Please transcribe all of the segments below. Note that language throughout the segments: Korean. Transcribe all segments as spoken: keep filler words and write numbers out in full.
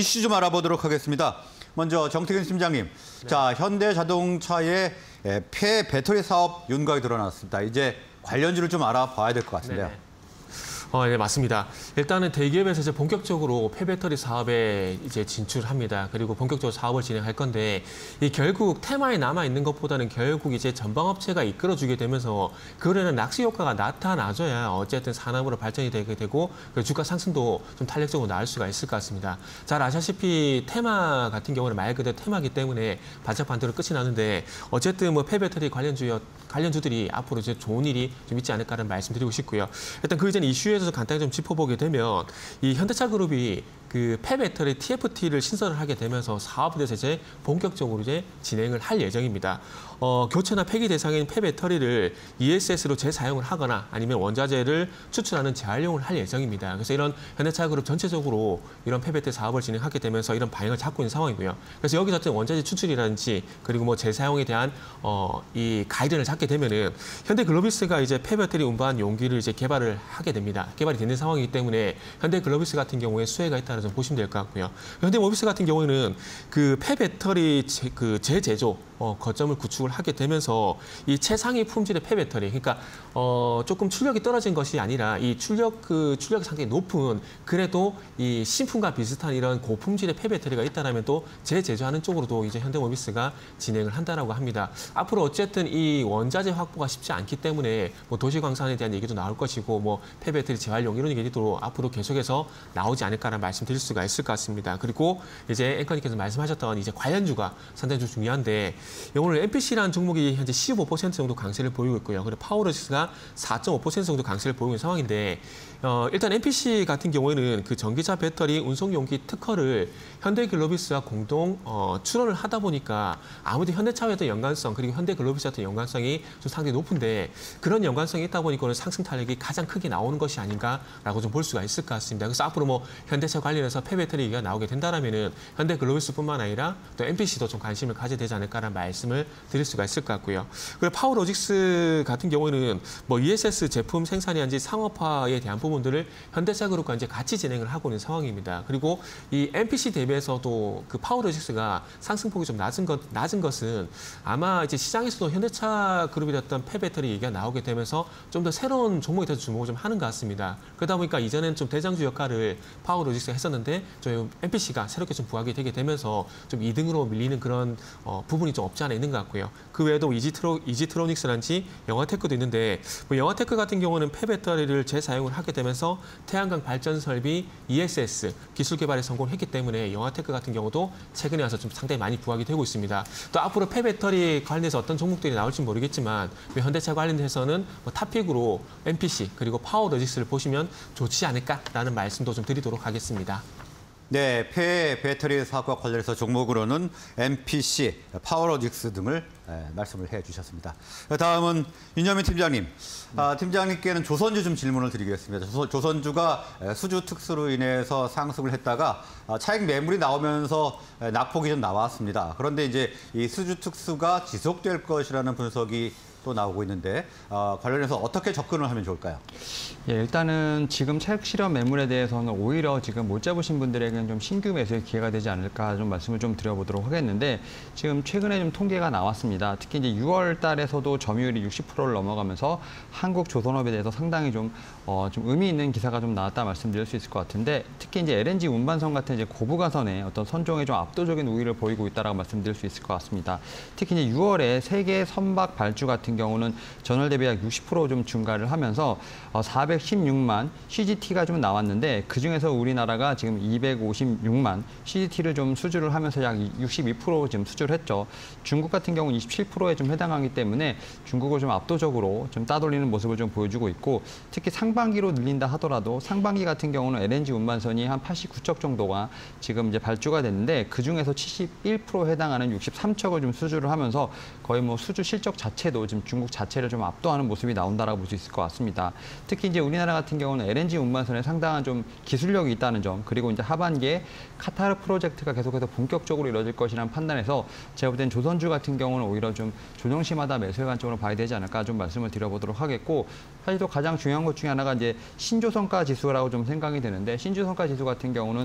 이슈 좀 알아보도록 하겠습니다. 먼저 정태균 팀장님, 네. 자 현대자동차의 폐 배터리 사업 윤곽이 드러났습니다. 이제 관련주를 좀 알아봐야 될 것 같은데요. 네네. 어, 네, 맞습니다. 일단은 대기업에서 이제 본격적으로 폐배터리 사업에 이제 진출합니다. 그리고 본격적으로 사업을 진행할 건데, 이 결국 테마에 남아 있는 것보다는 결국 이제 전방업체가 이끌어주게 되면서 그거에는 낚시 효과가 나타나줘야 어쨌든 산업으로 발전이 되게 되고 주가 상승도 좀 탄력적으로 나올 수가 있을 것 같습니다. 잘 아시다시피 테마 같은 경우는 말 그대로 테마기 때문에 반짝 반대로 끝이 나는데 어쨌든 뭐 폐배터리 관련주 관련주들이 앞으로 이제 좋은 일이 좀 있지 않을까라는 말씀드리고 싶고요. 일단 그 이전 이슈에서 간단히 좀 짚어보게 되면 이 현대차 그룹이 그 폐배터리 티에프티를 신설을 하게 되면서 사업에 대해서 이제 본격적으로 이제 진행을 할 예정입니다. 어, 교체나 폐기 대상인 폐배터리를 이에스에스로 재사용을 하거나 아니면 원자재를 추출하는 재활용을 할 예정입니다. 그래서 이런 현대차 그룹 전체적으로 이런 폐배터리 사업을 진행하게 되면서 이런 방향을 잡고 있는 상황이고요. 그래서 여기서 어떤 원자재 추출이라든지 그리고 뭐 재사용에 대한 어, 이 가이드를 잡게 되면은 현대글로비스가 이제 폐배터리 운반 용기를 이제 개발을 하게 됩니다. 개발이 되는 상황이기 때문에 현대글로비스 같은 경우에 수혜가 있다는 점 보시면 될 것 같고요. 현대모비스 같은 경우에는 그 폐배터리 재, 그 재제조 어, 거점을 구축을 하게 되면서 이 최상위 품질의 폐배터리, 그러니까 어, 조금 출력이 떨어진 것이 아니라 이 출력 그 출력이 상당히 높은 그래도 이 신품과 비슷한 이런 고품질의 폐배터리가 있다라면 또 재제조하는 쪽으로도 이제 현대모비스가 진행을 한다라고 합니다. 앞으로 어쨌든 이 원자재 확보가 쉽지 않기 때문에 뭐 도시광산에 대한 얘기도 나올 것이고 뭐 폐배터리 재활용 이런 얘기도 앞으로 계속해서 나오지 않을까라는 말씀드릴 수가 있을 것 같습니다. 그리고 이제 앵커님께서 말씀하셨던 이제 관련주가 상당히 좀 중요한데 오늘 엠피씨라는 종목이 현재 십오 퍼센트 정도 강세를 보이고 있고요. 그리고 파워로직스가 사 점 오 퍼센트 정도 강세를 보이고 있는 상황인데 어, 일단 엠피씨 같은 경우에는 그 전기차 배터리 운송용기 특허를 현대글로비스와 공동 어, 출원을 하다 보니까 아무래도 현대차와의 어떤 연관성 그리고 현대글로비스와 어떤 연관성이 좀 상당히 높은데 그런 연관성이 있다 보니까 오늘 상승 탄력이 가장 크게 나오는 것이 아닌가라고 좀 볼 수가 있을 것 같습니다. 그래서 앞으로 뭐 현대차 관련해서 폐배터리 얘기가 나오게 된다면은 현대글로비스뿐만 아니라 또 엠피씨도 좀 관심을 가져야 되지 않을까라는 말씀을 드릴 수가 있을 것 같고요. 그리고 파워로직스 같은 경우에는 뭐 이에스에스 제품 생산이란지 상업화에 대한 부분들을 현대차 그룹과 이제 같이 진행을 하고 있는 상황입니다. 그리고 이 엠피씨 대비해서도 그 파워로직스가 상승폭이 좀 낮은 것 낮은 것은 아마 이제 시장에서도 현대차 그룹이 됐던 폐배터리 얘기가 나오게 되면서 좀 더 새로운 종목에 대해서 주목을 좀 하는 것 같습니다. 그러다 보니까 이전에는 좀 대장주 역할을 파워로직스가 했었는데 좀 엠피씨가 새롭게 좀 부각이 되게 되면서 좀 이 등으로 밀리는 그런 어, 부분이 좀 없지 않아 있는 것 같고요. 그 외에도 이지트로, 이지트로닉스란지 영화테크도 있는데 뭐 영화테크 같은 경우는 폐배터리를 재사용을 하게 되면서 태양광 발전 설비 이에스에스 기술 개발에 성공했기 때문에 영화테크 같은 경우도 최근에 와서 좀 상당히 많이 부각이 되고 있습니다. 또 앞으로 폐배터리 관련해서 어떤 종목들이 나올지 모르겠지만 현대차 관련해서는 뭐 탑픽으로 엠피씨 그리고 파워로직스를 보시면 좋지 않을까라는 말씀도 좀 드리도록 하겠습니다. 네, 폐 배터리 사업과 관련해서 종목으로는 엠피씨, 파워로직스 등을 네, 말씀을 해주셨습니다. 다음은 윤여민 팀장님. 아, 팀장님께는 조선주 좀 질문을 드리겠습니다. 조선, 조선주가 수주 특수로 인해서 상승을 했다가 차익 매물이 나오면서 낙폭이 좀 나왔습니다. 그런데 이제 이 수주 특수가 지속될 것이라는 분석이 또 나오고 있는데 어, 관련해서 어떻게 접근을 하면 좋을까요? 예, 일단은 지금 차익 실현 매물에 대해서는 오히려 지금 못 잡으신 분들에게는 좀 신규 매수의 기회가 되지 않을까 좀 말씀을 좀 드려보도록 하겠는데 지금 최근에 좀 통계가 나왔습니다. 특히 이제 유월 달에서도 점유율이 육십 퍼센트를 넘어가면서 한국 조선업에 대해서 상당히 좀, 어, 좀 의미 있는 기사가 좀 나왔다 말씀드릴 수 있을 것 같은데 특히 이제 엘엔지 운반선 같은 이제 고부가선에 어떤 선종에 좀 압도적인 우위를 보이고 있다라고 말씀드릴 수 있을 것 같습니다. 특히 이제 유월에 세계 선박 발주 같은 경우는 전월 대비 약 육십 퍼센트 좀 증가를 하면서 사백십육만 씨지티가 좀 나왔는데 그중에서 우리나라가 지금 이백오십육만 씨지티를 좀 수주를 하면서 약 육십이 퍼센트 지금 수주를 했죠. 중국 같은 경우는 이십칠 퍼센트에 좀 해당하기 때문에 중국을 좀 압도적으로 좀 따돌리는 모습을 좀 보여주고 있고 특히 상반기로 늘린다 하더라도 상반기 같은 경우는 엘엔지 운반선이 한 팔십구 척 정도가 지금 이제 발주가 됐는데 그중에서 칠십일 퍼센트에 해당하는 육십삼 척을 좀 수주를 하면서 거의 뭐 수주 실적 자체도 지금 좀 중국 자체를 좀 압도하는 모습이 나온다라고 볼 수 있을 것 같습니다. 특히 이제 우리나라 같은 경우는 엘엔지 운반선에 상당한 좀 기술력이 있다는 점, 그리고 이제 하반기에 카타르 프로젝트가 계속해서 본격적으로 이루어질 것이라는 판단에서 제가 볼 땐 조선주 같은 경우는 오히려 좀 조정시마다 매수의 관점으로 봐야 되지 않을까 좀 말씀을 드려보도록 하겠고, 사실 또 가장 중요한 것 중에 하나가 이제 신조성가 지수라고 좀 생각이 되는데, 신조성가 지수 같은 경우는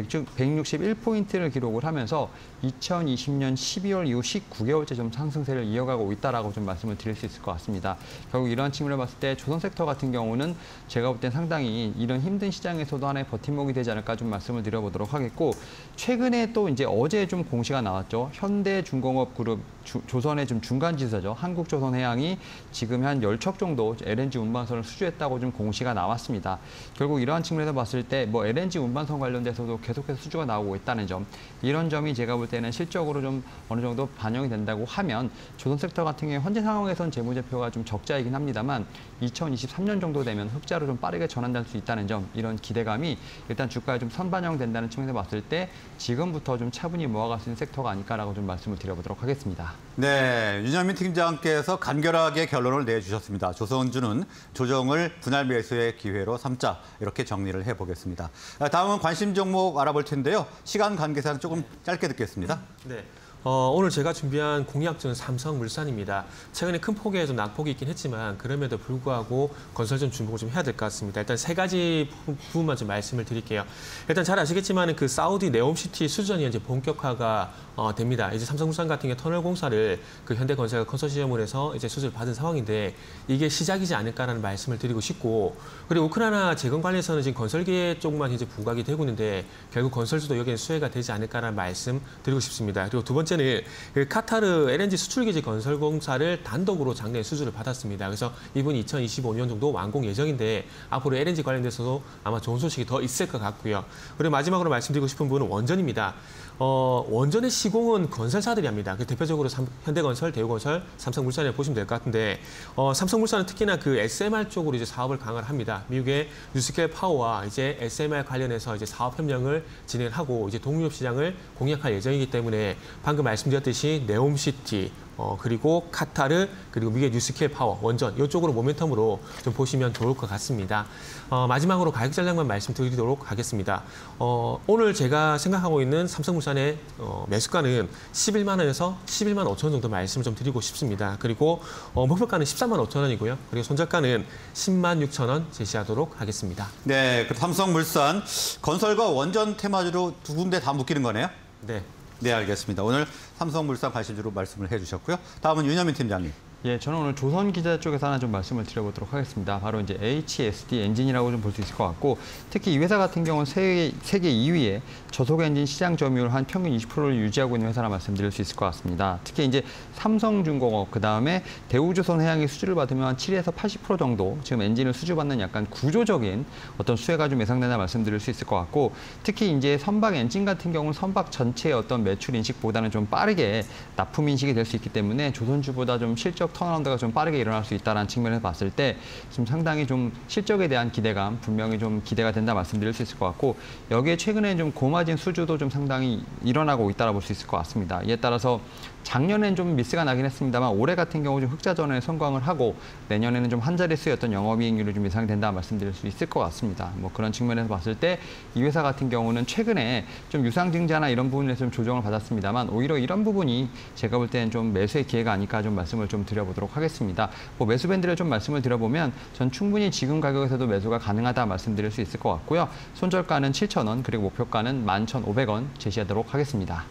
백육십일 포인트를 기록을 하면서 이천이십 년 십이월 이후 십구 개월째 좀 상승세를 이어가고 있다라고 좀 말씀을 드릴 수 있을 것 같습니다. 결국 이러한 측면을 봤을 때 조선 섹터 같은 경우는 제가 볼 땐 상당히 이런 힘든 시장에서도 하나의 버팀목이 되지 않을까 좀 말씀을 드려보도록 하겠고, 최근에 또 이제 어제 좀 공시가 나왔죠. 현대중공업 그룹 주, 조선의 좀 중간 지수죠. 한국조선해양이 지금 한 열 척 정도 엘엔지 운반선을 수주했다고 좀 공시가 나왔습니다. 결국 이러한 측면에서 봤을 때 뭐 엘엔지 운반선 관련돼서도 계속해서 수주가 나오고 있다는 점, 이런 점이 제가 볼 때는 실적으로 좀 어느 정도 반영이 된다고 하면 조선 섹터 같은 경우에 현재 상황에선 재무제표가 좀 적자이긴 합니다만 이천이십삼 년 정도 되면 흑자로 좀 빠르게 전환될 수 있다는 점, 이런 기대감이 일단 주가에 좀 선반영된다는 측면에서 봤을 때 지금부터 좀 차분히 모아갈 수 있는 섹터가 아닐까라고 좀 말씀을 드려보도록 하겠습니다. 네, 윤현민 팀장께서 간결하게 결론을 내주셨습니다. 조선주는 조정을 분할 매수의 기회로 삼자, 이렇게 정리를 해보겠습니다. 다음은 관심 종목 알아볼 텐데요. 시간 관계상 조금 짧게 듣겠습니다. 네. 어, 오늘 제가 준비한 공약주는 삼성물산입니다. 최근에 큰 폭의 좀 낙폭이 있긴 했지만 그럼에도 불구하고 건설 좀 주목을 좀 해야 될 것 같습니다. 일단 세 가지 부분만 좀 말씀을 드릴게요. 일단 잘 아시겠지만 그 사우디 네옴시티 수주전이 이제 본격화가 어, 됩니다. 이제 삼성물산 같은 경우 터널 공사를 그 현대건설 컨소시엄을 해서 이제 수주를 받은 상황인데 이게 시작이지 않을까라는 말씀을 드리고 싶고, 그리고 우크라이나 재건 관련해서는 지금 건설계 쪽만 이제 부각이 되고 있는데 결국 건설주도 여기는 수혜가 되지 않을까라는 말씀 드리고 싶습니다. 그리고 두 번째 는 그 카타르 엘엔지 수출기지 건설 공사를 단독으로 작년에 수주를 받았습니다. 그래서 이분이 이천이십오 년 정도 완공 예정인데 앞으로 엘엔지 관련돼서도 아마 좋은 소식이 더 있을 것 같고요. 그리고 마지막으로 말씀드리고 싶은 분은 원전입니다. 어, 원전의 시공은 건설사들이 합니다. 그 대표적으로 삼, 현대건설, 대우건설, 삼성물산을 보시면 될 것 같은데 어, 삼성물산은 특히나 그 에스엠알 쪽으로 이제 사업을 강화를 합니다. 미국의 뉴스케일 파워와 이제 에스엠알 관련해서 이제 사업 협력을 진행하고 이제 동유럽 시장을 공략할 예정이기 때문에 방금 말씀드렸듯이 네옴시티, 어, 그리고 카타르, 그리고 미국의 뉴스케일 파워, 원전 이쪽으로 모멘텀으로 좀 보시면 좋을 것 같습니다. 어, 마지막으로 가격 전략만 말씀드리도록 하겠습니다. 어, 오늘 제가 생각하고 있는 삼성물산의 어, 매수가는 십일만 원에서 십일만 오천 원 정도 말씀을 좀 드리고 싶습니다. 그리고 어, 목표가는 십삼만 오천 원이고요. 그리고 손절가는 십만 육천 원 제시하도록 하겠습니다. 네, 그 삼성물산 건설과 원전 테마주로 두 군데 다 묶이는 거네요? 네. 네, 알겠습니다. 오늘 삼성물산 관심주로 말씀을 해주셨고요. 다음은 윤현민 팀장님. 예, 저는 오늘 조선 기자 쪽에서 하나 좀 말씀을 드려보도록 하겠습니다. 바로 이제 에이치에스디 엔진이라고 좀 볼 수 있을 것 같고, 특히 이 회사 같은 경우는 세계, 세계 이 위에 저속 엔진 시장 점유율 한 평균 이십 퍼센트를 유지하고 있는 회사라 말씀드릴 수 있을 것 같습니다. 특히 이제 삼성중공업, 그 다음에 대우조선해양이 수주를 받으면 한 칠에서 팔십 퍼센트 정도 지금 엔진을 수주받는 약간 구조적인 어떤 수혜가 좀 예상된다 말씀드릴 수 있을 것 같고, 특히 이제 선박 엔진 같은 경우는 선박 전체의 어떤 매출 인식보다는 좀 빠르게 납품 인식이 될 수 있기 때문에 조선주보다 좀 실적 턴어라운드가 좀 빠르게 일어날 수 있다는 측면에서 봤을 때 좀 상당히 좀 실적에 대한 기대감 분명히 좀 기대가 된다 말씀드릴 수 있을 것 같고, 여기에 최근에 좀 고마진 수주도 좀 상당히 일어나고 있다고 볼 수 있을 것 같습니다. 이에 따라서 작년엔 좀 미스가 나긴 했습니다만 올해 같은 경우 좀 흑자전에 성공을 하고 내년에는 좀 한 자릿수의 어떤 영업이익률이 좀 예상된다 말씀드릴 수 있을 것 같습니다. 뭐 그런 측면에서 봤을 때 이 회사 같은 경우는 최근에 좀 유상증자나 이런 부분에서 좀 조정을 받았습니다만 오히려 이런 부분이 제가 볼 때는 좀 매수의 기회가 아닐까 좀 말씀을 좀 드려보도록 하겠습니다. 뭐 매수 밴드를 좀 말씀을 드려보면 전 충분히 지금 가격에서도 매수가 가능하다 말씀드릴 수 있을 것 같고요. 손절가는 칠천 원, 그리고 목표가는 만 천오백 원 제시하도록 하겠습니다.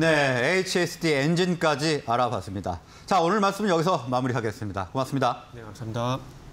네, 에이치에스디 엔진까지 알아봤습니다. 자, 오늘 말씀은 여기서 마무리하겠습니다. 고맙습니다. 네, 감사합니다.